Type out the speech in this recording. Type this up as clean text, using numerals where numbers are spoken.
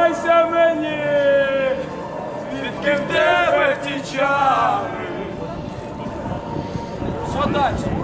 Зізнайся мені, звідки в тебе ті чари? Що далі?